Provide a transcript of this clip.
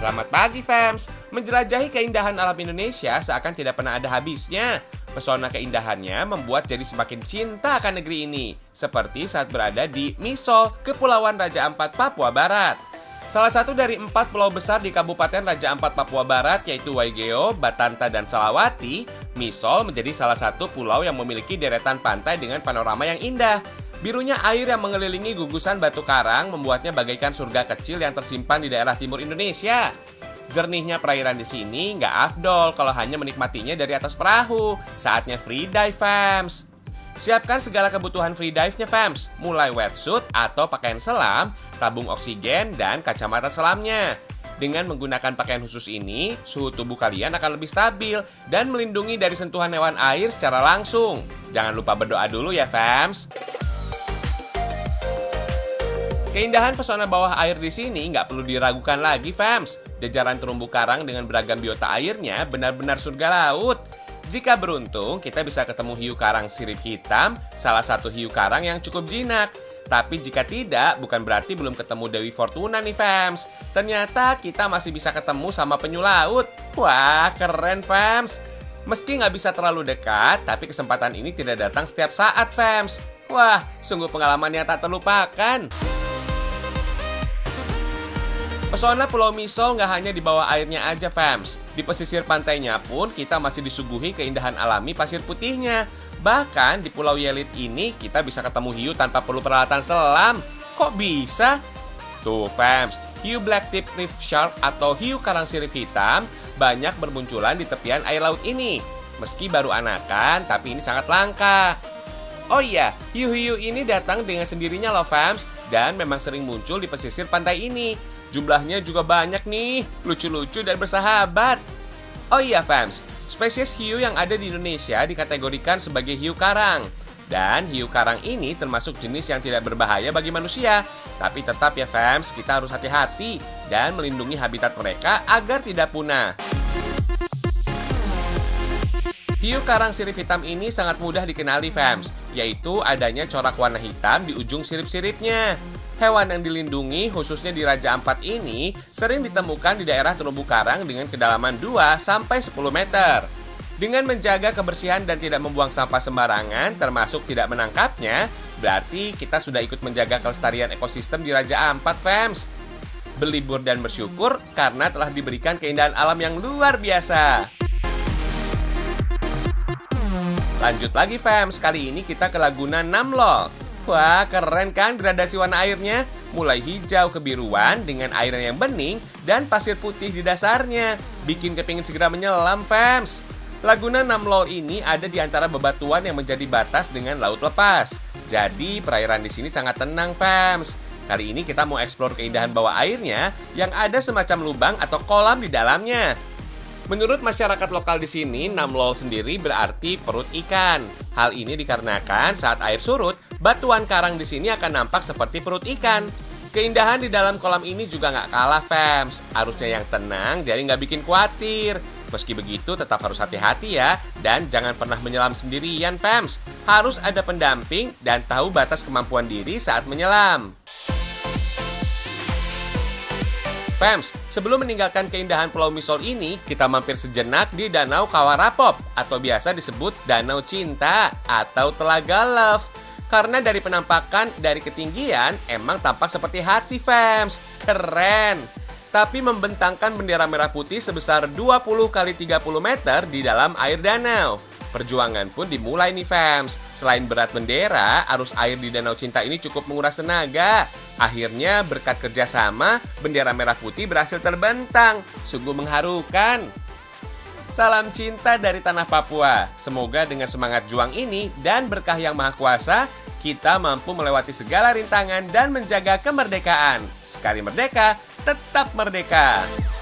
Selamat pagi, fams. Menjelajahi keindahan alam Indonesia seakan tidak pernah ada habisnya. Pesona keindahannya membuat jadi semakin cinta akan negeri ini. Seperti saat berada di Misol, Kepulauan Raja Ampat, Papua Barat. Salah satu dari 4 pulau besar di Kabupaten Raja Ampat, Papua Barat, yaitu Waigeo, Batanta, dan Salawati, Misol menjadi salah satu pulau yang memiliki deretan pantai dengan panorama yang indah. Birunya air yang mengelilingi gugusan batu karang membuatnya bagaikan surga kecil yang tersimpan di daerah timur Indonesia. Jernihnya perairan di sini nggak afdol kalau hanya menikmatinya dari atas perahu. Saatnya free dive, fams. Siapkan segala kebutuhan free dive-nya, fams. Mulai wetsuit atau pakaian selam, tabung oksigen, dan kacamata selamnya. Dengan menggunakan pakaian khusus ini, suhu tubuh kalian akan lebih stabil dan melindungi dari sentuhan hewan air secara langsung. Jangan lupa berdoa dulu ya, fams. Keindahan pesona bawah air di sini nggak perlu diragukan lagi, fams. Jajaran terumbu karang dengan beragam biota airnya benar-benar surga laut. Jika beruntung, kita bisa ketemu hiu karang sirip hitam, salah satu hiu karang yang cukup jinak. Tapi jika tidak, bukan berarti belum ketemu Dewi Fortuna nih, fams. Ternyata kita masih bisa ketemu sama penyu laut. Wah, keren, fams. Meski nggak bisa terlalu dekat, tapi kesempatan ini tidak datang setiap saat, fams. Wah, sungguh pengalaman yang tak terlupakan. Pesona Pulau Misol nggak hanya di bawah airnya aja, fams. Di pesisir pantainya pun kita masih disuguhi keindahan alami pasir putihnya. Bahkan di Pulau Yelit ini kita bisa ketemu hiu tanpa perlu peralatan selam. Kok bisa? Tuh, fams, hiu black tip reef shark atau hiu karang sirip hitam banyak bermunculan di tepian air laut ini. Meski baru anakan, tapi ini sangat langka. Oh iya, hiu-hiu ini datang dengan sendirinya loh, fams, dan memang sering muncul di pesisir pantai ini. Jumlahnya juga banyak nih, lucu-lucu dan bersahabat. Oh iya, fams, spesies hiu yang ada di Indonesia dikategorikan sebagai hiu karang. Dan hiu karang ini termasuk jenis yang tidak berbahaya bagi manusia. Tapi tetap ya, fams, kita harus hati-hati dan melindungi habitat mereka agar tidak punah. Hiu karang sirip hitam ini sangat mudah dikenali, fams, yaitu adanya corak warna hitam di ujung sirip-siripnya. Hewan yang dilindungi, khususnya di Raja Ampat ini, sering ditemukan di daerah terumbu karang dengan kedalaman 2-10 meter. Dengan menjaga kebersihan dan tidak membuang sampah sembarangan, termasuk tidak menangkapnya, berarti kita sudah ikut menjaga kelestarian ekosistem di Raja Ampat, fams. Berlibur dan bersyukur karena telah diberikan keindahan alam yang luar biasa. Lanjut lagi, fams, kali ini kita ke Laguna Namlol. Wah, keren kan gradasi warna airnya? Mulai hijau kebiruan dengan air yang bening dan pasir putih di dasarnya. Bikin kepingin segera menyelam, fams. Laguna Namlol ini ada di antara bebatuan yang menjadi batas dengan laut lepas. Jadi, perairan di sini sangat tenang, fams. Kali ini kita mau eksplor keindahan bawah airnya yang ada semacam lubang atau kolam di dalamnya. Menurut masyarakat lokal di sini, Namlol sendiri berarti perut ikan. Hal ini dikarenakan saat air surut, batuan karang di sini akan nampak seperti perut ikan. Keindahan di dalam kolam ini juga nggak kalah, fams. Arusnya yang tenang, jadi nggak bikin khawatir. Meski begitu, tetap harus hati-hati ya. Dan jangan pernah menyelam sendirian, fams. Harus ada pendamping dan tahu batas kemampuan diri saat menyelam. Fams, sebelum meninggalkan keindahan Pulau Misol ini, kita mampir sejenak di Danau Kawarapop atau biasa disebut Danau Cinta atau Telaga Love. Karena dari penampakan dari ketinggian emang tampak seperti hati, fams. Keren. Tapi membentangkan bendera merah putih sebesar 20 x 30 meter di dalam air danau. Perjuangan pun dimulai nih, fams. Selain berat bendera, arus air di Danau Cinta ini cukup menguras tenaga. Akhirnya berkat kerjasama, bendera merah putih berhasil terbentang. Sungguh mengharukan. Salam cinta dari tanah Papua. Semoga dengan semangat juang ini dan berkah yang maha kuasa, kita mampu melewati segala rintangan dan menjaga kemerdekaan. Sekali merdeka, tetap merdeka.